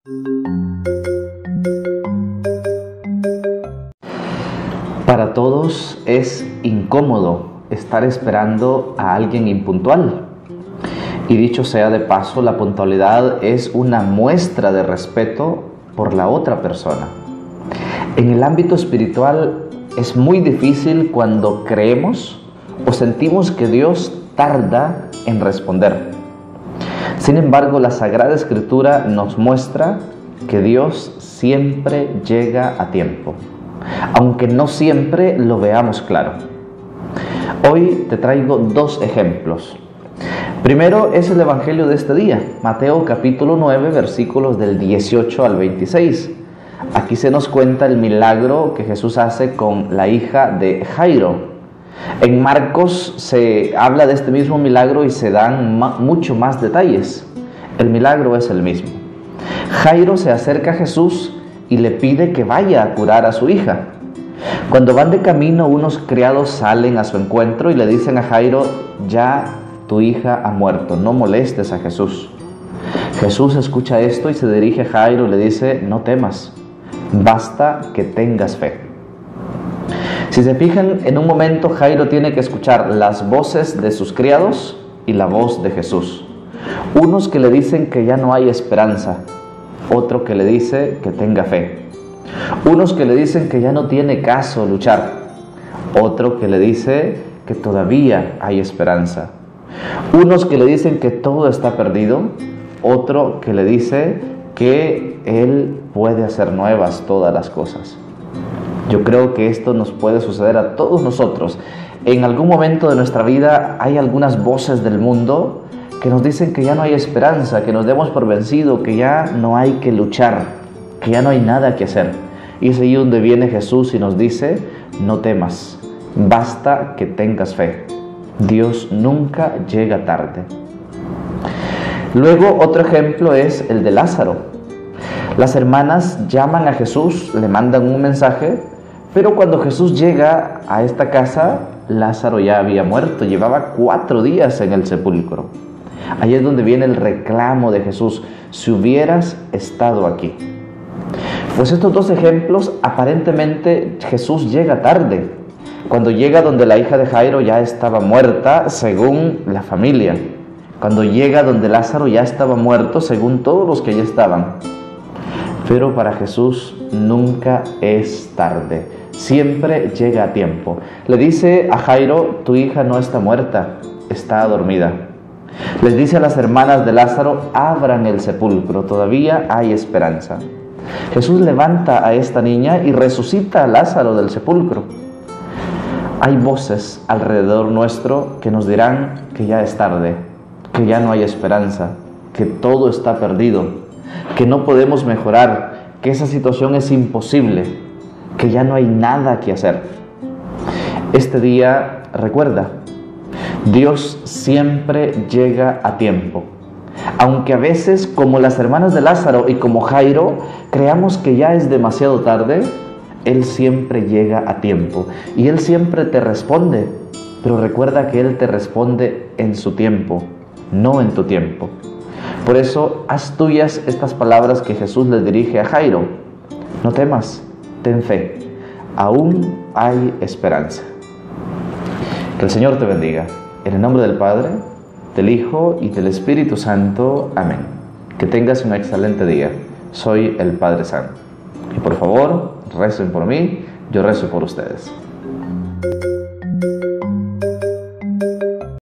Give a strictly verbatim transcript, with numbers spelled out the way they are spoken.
Para todos es incómodo estar esperando a alguien impuntual. Y dicho sea de paso, la puntualidad es una muestra de respeto por la otra persona. En el ámbito espiritual es muy difícil cuando creemos o sentimos que Dios tarda en responder. Sin embargo, la Sagrada Escritura nos muestra que Dios siempre llega a tiempo, aunque no siempre lo veamos claro. Hoy te traigo dos ejemplos. Primero es el Evangelio de este día, Mateo capítulo nueve, versículos del dieciocho al veintiséis. Aquí se nos cuenta el milagro que Jesús hace con la hija de Jairo. En Marcos se habla de este mismo milagro y se dan ma- mucho más detalles. El milagro es el mismo. Jairo se acerca a Jesús y le pide que vaya a curar a su hija. Cuando van de camino, unos criados salen a su encuentro y le dicen a Jairo: ya tu hija ha muerto, no molestes a Jesús. Jesús escucha esto y se dirige a Jairo y le dice: no temas, basta que tengas fe. Si se fijan, en un momento Jairo tiene que escuchar las voces de sus criados y la voz de Jesús. Unos que le dicen que ya no hay esperanza, otro que le dice que tenga fe. Unos que le dicen que ya no tiene caso luchar, otro que le dice que todavía hay esperanza. Unos que le dicen que todo está perdido, otro que le dice que Él puede hacer nuevas todas las cosas. Yo creo que esto nos puede suceder a todos nosotros. En algún momento de nuestra vida hay algunas voces del mundo que nos dicen que ya no hay esperanza, que nos demos por vencido, que ya no hay que luchar, que ya no hay nada que hacer. Y es ahí donde viene Jesús y nos dice: no temas, basta que tengas fe. Dios nunca llega tarde. Luego, otro ejemplo es el de Lázaro. Las hermanas llaman a Jesús, le mandan un mensaje, pero cuando Jesús llega a esta casa, Lázaro ya había muerto, llevaba cuatro días en el sepulcro. Ahí es donde viene el reclamo de Jesús: si hubieras estado aquí. Pues estos dos ejemplos, aparentemente Jesús llega tarde. Cuando llega donde la hija de Jairo ya estaba muerta, según la familia. Cuando llega donde Lázaro ya estaba muerto, según todos los que allí estaban. Pero para Jesús nunca es tarde, siempre llega a tiempo. Le dice a Jairo: tu hija no está muerta, está dormida. Les dice a las hermanas de Lázaro: abran el sepulcro, todavía hay esperanza. Jesús levanta a esta niña y resucita a Lázaro del sepulcro. Hay voces alrededor nuestro que nos dirán que ya es tarde, que ya no hay esperanza, que todo está perdido, que no podemos mejorar, que esa situación es imposible, que ya no hay nada que hacer. Este día, recuerda, Dios siempre llega a tiempo. Aunque a veces, como las hermanas de Lázaro y como Jairo, creamos que ya es demasiado tarde, Él siempre llega a tiempo y Él siempre te responde. Pero recuerda que Él te responde en su tiempo, no en tu tiempo. Por eso, haz tuyas estas palabras que Jesús le dirige a Jairo: no temas, ten fe, aún hay esperanza. Que el Señor te bendiga. En el nombre del Padre, del Hijo y del Espíritu Santo. Amén. Que tengas un excelente día. Soy el Padre San. Y por favor, recen por mí, yo rezo por ustedes.